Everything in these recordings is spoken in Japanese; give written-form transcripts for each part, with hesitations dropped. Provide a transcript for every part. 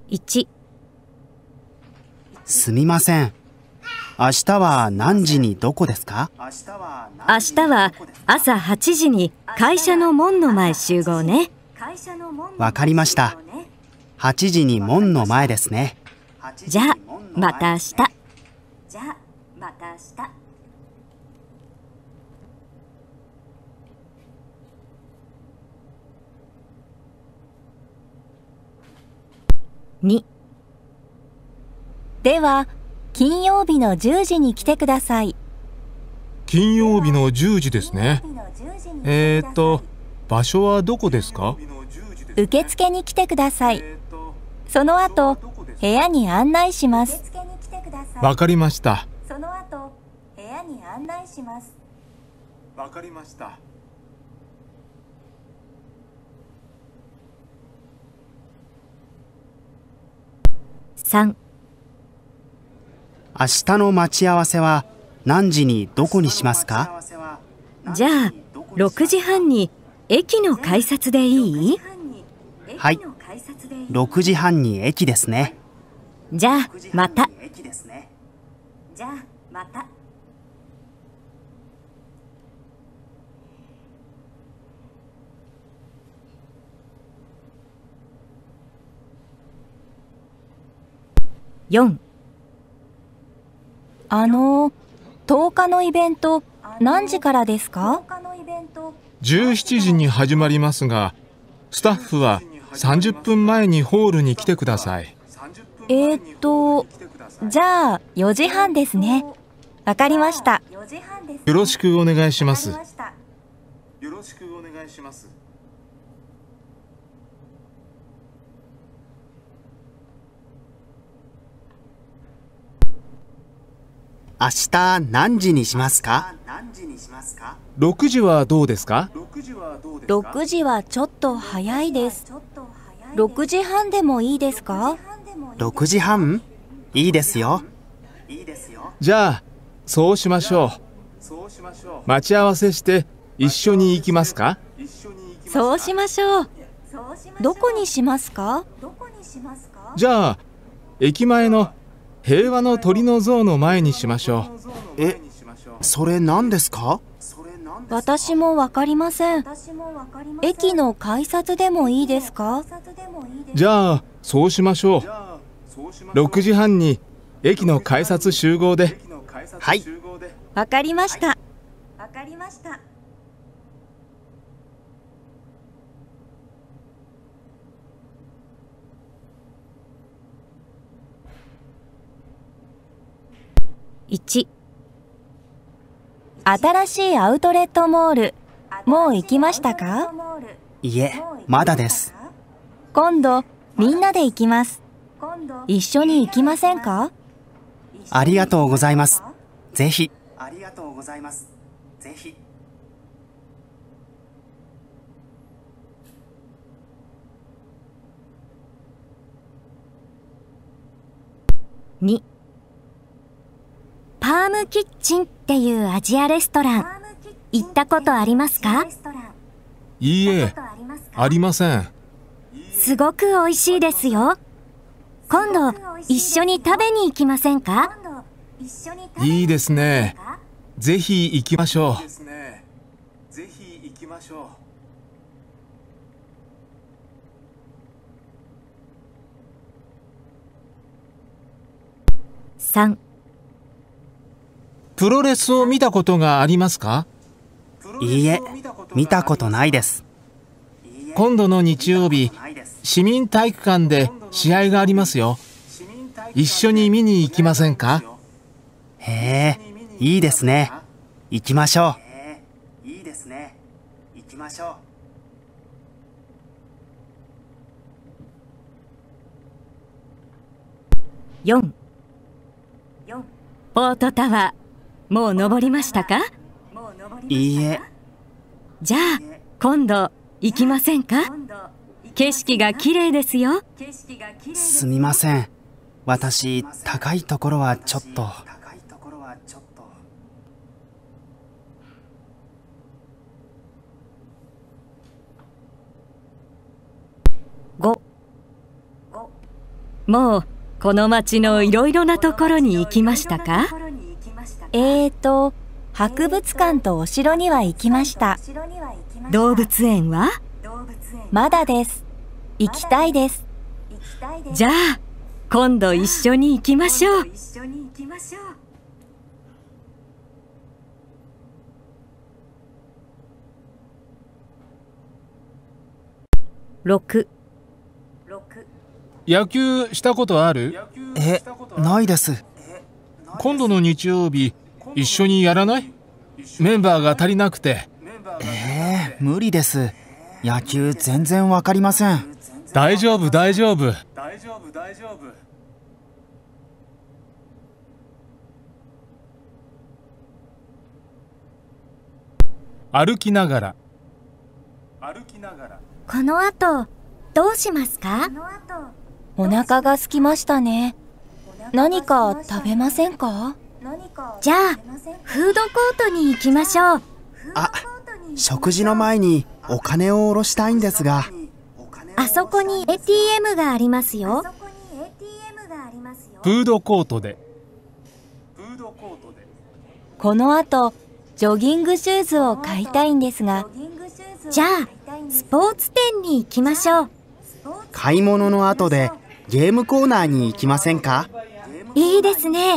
1、 すみません。明日は何時にどこですか？ 明日は朝8時に会社の門の前集合ね。 わかりました。8時に門の前ですね。 じゃあ、また明日。2、 では、金曜日の10時に来てください。 金曜日の10時ですね。場所はどこですか？ 受付に来てください。その後、部屋に案内します。 わかりました。 その後、部屋に案内します。 わかりました。 3、 明日の待ち合わせは何時にどこにしますか？ じゃあ、6時半に駅の改札でいい？ はい。6時半に駅ですね。 じゃあ、また。4、 10日のイベント、何時からですか 17時に始まりますが、スタッフは30分前にホールに来てください。 じゃあ4時半ですね。わかりました。 よろしくお願いします。よろしくお願いします。 明日何時にしますか ？6時はどうですか ？6時はちょっと早いです。6時半でもいいですか ？6時半？いいですよ。 じゃあ、そうしましょう。待ち合わせして一緒に行きますか？ そうしましょう。どこにしますか？ じゃあ、駅前の平和の鳥の像の前にしましょう。 それ何ですか？ 私もわかりません。駅の改札でもいいですか？ じゃあ、そうしましょう。6時半に駅の改札集合で。 はい。 わかりました。 1、 新しいアウトレットモール、もう行きましたか？ いえ、まだです。 今度、みんなで行きます。一緒に行きませんか？ ありがとうございます。ぜひ。 2、パームキッチンっていうアジアレストラン、行ったことありますか？ いいえ、ありません。 すごく美味しいですよ。今度一緒に食べに行きませんか？ いいですね。ぜひ行きましょう。 3、 プロレスを見たことがありますか？ いいえ、見たことないです。 今度の日曜日、市民体育館で試合がありますよ。一緒に見に行きませんか？ へえ、いいですね。行きましょう。 4、ポートタワー、もう登りましたか？ いいえ。 じゃあ、今度行きませんか？景色が綺麗ですよ。 すみません。私、高いところはちょっと。 5、 もうこの町のいろいろなところに行きましたか？ 博物館とお城には行きました。 動物園は？ まだです。行きたいです。 じゃあ今度一緒に行きましょう。6。 野球したことある？ ないです。 今度の日曜日一緒にやらない？メンバーが足りなくて。 無理です。野球全然わかりません。 大丈夫大丈夫。歩きながら。 この後どうしますか？ お腹が空きましたね。何か食べませんか？ じゃあフードコートに行きましょう。 食事の前にお金を下ろしたいんですが。 あそこに ATM がありますよ。 フードコートで。 この後ジョギングシューズを買いたいんですが。 じゃあスポーツ店に行きましょう。 買い物の後でゲームコーナーに行きませんか？ いいですね。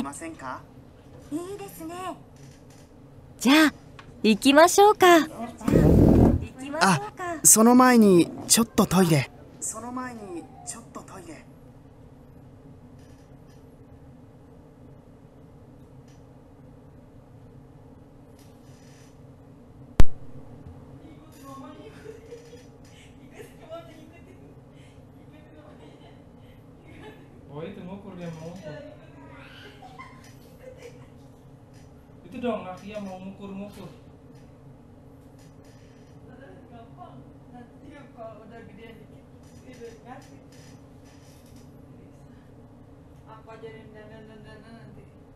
じゃあ行きましょうか。 その前にちょっとトイレ。 Itu ngukur dia mau ngukur. Itu dong Rakia mau ngukur-ngukur. Gampang. Nanti kalau udah gede dikit itu ngasih. Aku ajarin dandan nanti.